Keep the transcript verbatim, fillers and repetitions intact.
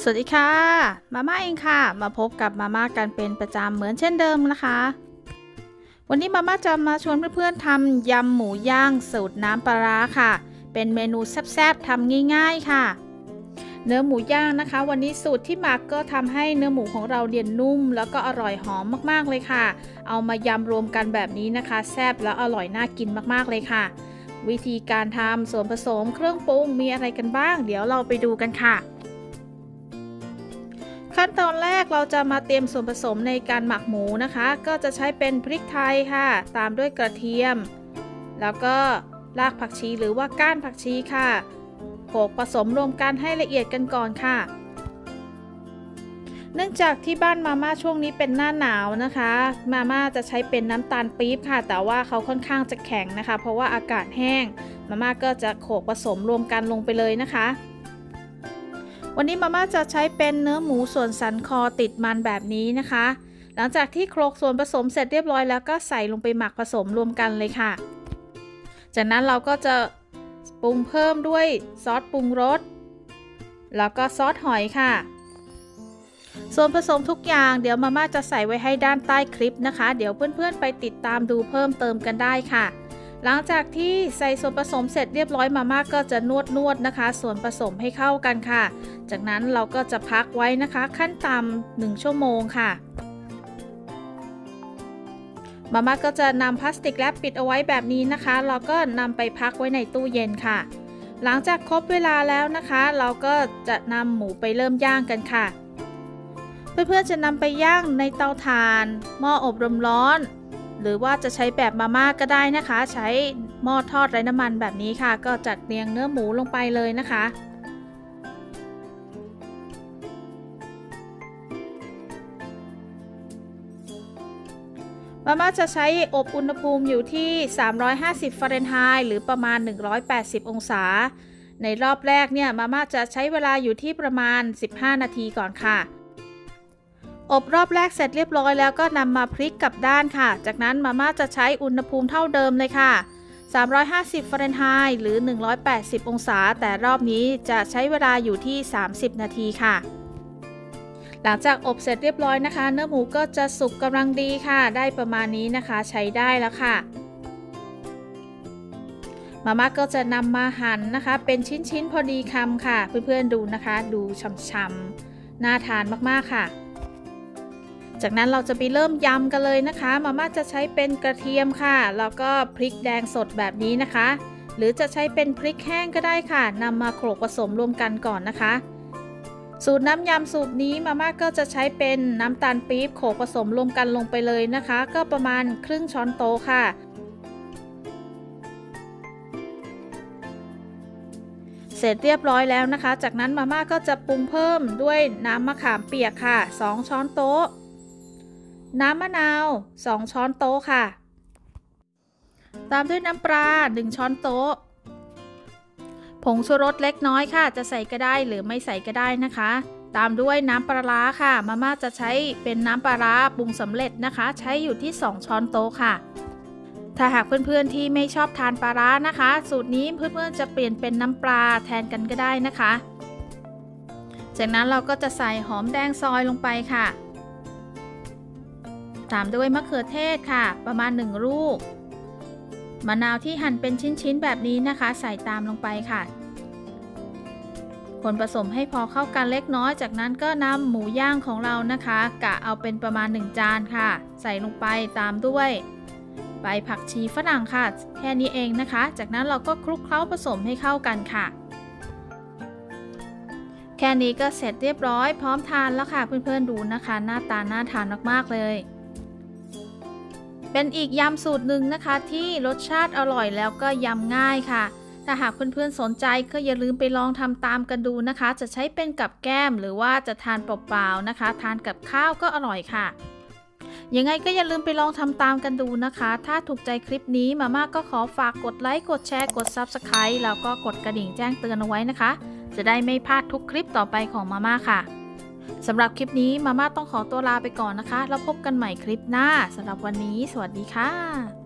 สวัสดีค่ะมาม่าเองค่ะมาพบกับมาม่ากันเป็นประจำเหมือนเช่นเดิมนะคะวันนี้มาม่าจะมาชวนเพื่อนๆทำยำหมูย่างสูตรน้ำปลาร้าค่ะเป็นเมนูแซ่บๆทำง่ายๆค่ะเนื้อหมูย่างนะคะวันนี้สูตรที่หมักก็ทำให้เนื้อหมูของเราเนียนนุ่มแล้วก็อร่อยหอมมากๆเลยค่ะเอามายำรวมกันแบบนี้นะคะแซ่บแล้วอร่อยน่ากินมากๆเลยค่ะวิธีการทำส่วนผสมเครื่องปรุงมีอะไรกันบ้างเดี๋ยวเราไปดูกันค่ะขั้นตอนแรกเราจะมาเตรียมส่วนผสมในการหมักหมูนะคะก็จะใช้เป็นพริกไทยค่ะตามด้วยกระเทียมแล้วก็รากผักชีหรือว่าก้านผักชีค่ะโขลกผสมรวมกันให้ละเอียดกันก่อนค่ะเนื่องจากที่บ้านมาม่าช่วงนี้เป็นหน้าหนาวนะคะมาม่าจะใช้เป็นน้ำตาลปี๊บค่ะแต่ว่าเขาค่อนข้างจะแข็งนะคะเพราะว่าอากาศแห้งมาม่าก็จะโขลกผสมรวมกันลงไปเลยนะคะวันนี้มาม่าจะใช้เป็นเนื้อหมูส่วนสันคอติดมันแบบนี้นะคะหลังจากที่โขลกส่วนผสมเสร็จเรียบร้อยแล้วก็ใส่ลงไปหมักผสมรวมกันเลยค่ะจากนั้นเราก็จะปรุงเพิ่มด้วยซอสปรุงรสแล้วก็ซอสหอยค่ะส่วนผสมทุกอย่างเดี๋ยวมาม่าจะใส่ไว้ให้ด้านใต้คลิปนะคะเดี๋ยวเพื่อนๆไปติดตามดูเพิ่มเติมกันได้ค่ะหลังจากที่ใส่ส่วนผสมเสร็จเรียบร้อยมาม่าก็จะนวดนวดนะคะส่วนผสมให้เข้ากันค่ะจากนั้นเราก็จะพักไว้นะคะขั้นต่ำหนึ่งชั่วโมงค่ะมาม่าก็จะนำพลาสติกแรปปิดเอาไว้แบบนี้นะคะเราก็นำไปพักไว้ในตู้เย็นค่ะหลังจากครบเวลาแล้วนะคะเราก็จะนำหมูไปเริ่มย่างกันค่ะเพื่อนๆจะนำไปย่างในเตาถ่านหม้ออบลมร้อนหรือว่าจะใช้แบบมาม่าก็ได้นะคะใช้หม้อทอดไร้น้ำมันแบบนี้ค่ะก็จัดเรียงเนื้อหมูลงไปเลยนะคะมาม่าจะใช้อบอุณหภูมิอยู่ที่สามร้อยห้าสิบฟาเรนไฮต์หรือประมาณหนึ่งร้อยแปดสิบองศาในรอบแรกเนี่ยมาม่าจะใช้เวลาอยู่ที่ประมาณสิบห้านาทีก่อนค่ะอบรอบแรกเสร็จเรียบร้อยแล้วก็นำมาพลิกกลับด้านค่ะจากนั้นมาม่าจะใช้อุณหภูมิเท่าเดิมเลยค่ะสามร้อยห้าสิบฟาเรนไฮต์หรือหนึ่งร้อยแปดสิบองศาแต่รอบนี้จะใช้เวลาอยู่ที่สามสิบนาทีค่ะหลังจากอบเสร็จเรียบร้อยนะคะเนื้อหมูก็จะสุกกำลังดีค่ะได้ประมาณนี้นะคะใช้ได้แล้วค่ะมาม่าก็จะนำมาหั่นนะคะเป็นชิ้นๆพอดีคำค่ะเพื่อนๆดูนะคะดูช่ำๆน่าทานมากๆค่ะจากนั้นเราจะไปเริ่มยำกันเลยนะคะมาม่าจะใช้เป็นกระเทียมค่ะแล้วก็พริกแดงสดแบบนี้นะคะหรือจะใช้เป็นพริกแห้งก็ได้ค่ะนำมาโขลกผสมรวมกันก่อนนะคะสูตรน้ำยำสูตรนี้มาม่าก็จะใช้เป็นน้ำตาลปี๊บโขลกผสมรวมกันลงไปเลยนะคะก็ประมาณครึ่งช้อนโต๊ะค่ะเสร็จเรียบร้อยแล้วนะคะจากนั้นมาม่าก็จะปรุงเพิ่มด้วยน้ำมะขามเปียกค่ะสองช้อนโต๊ะน้ำมะนาวสองช้อนโต๊ะค่ะตามด้วยน้ำปลาหนึ่งช้อนโต๊ะผงชูรสเล็กน้อยค่ะจะใส่ก็ได้หรือไม่ใส่ก็ได้นะคะตามด้วยน้ำปลาร้าค่ะมาม่าจะใช้เป็นน้ำปลาร้าปรุงสำเร็จนะคะใช้อยู่ที่สองช้อนโต๊ะค่ะถ้าหากเพื่อนๆที่ไม่ชอบทานปลาร้านะคะสูตรนี้เพื่อนๆจะเปลี่ยนเป็นน้ำปลาแทนกันก็ได้นะคะจากนั้นเราก็จะใส่หอมแดงซอยลงไปค่ะตามด้วยมะเขือเทศค่ะประมาณหนึ่งลูกมะนาวที่หั่นเป็นชิ้นๆแบบนี้นะคะใส่ตามลงไปค่ะคนผสมให้พอเข้ากันเล็กน้อยจากนั้นก็นำหมูย่างของเรานะคะกะเอาเป็นประมาณหนึ่งจานค่ะใส่ลงไปตามด้วยใบผักชีฝรั่งค่ะแค่นี้เองนะคะจากนั้นเราก็คลุกเคล้าผสมให้เข้ากันค่ะแค่นี้ก็เสร็จเรียบร้อยพร้อมทานแล้วค่ะเพื่อนๆดูนะคะหน้าตาน่าทานมากๆเลยเป็นอีกยำสูตรหนึ่งนะคะที่รสชาติอร่อยแล้วก็ยำง่ายค่ะถ้าหากเพื่อนๆสนใจก็อย่าลืมไปลองทำตามกันดูนะคะจะใช้เป็นกับแก้มหรือว่าจะทานเปล่าๆนะคะทานกับข้าวก็อร่อยค่ะยังไงก็อย่าลืมไปลองทำตามกันดูนะคะถ้าถูกใจคลิปนี้มาม่าก็ขอฝากกดไลค์กดแชร์กด ซับสไครบ์ แล้วก็กดกระดิ่งแจ้งเตือนเอาไว้นะคะจะได้ไม่พลาดทุกคลิปต่อไปของมาม่าค่ะสำหรับคลิปนี้มาม่าต้องขอตัวลาไปก่อนนะคะแล้วพบกันใหม่คลิปหน้าสำหรับวันนี้สวัสดีค่ะ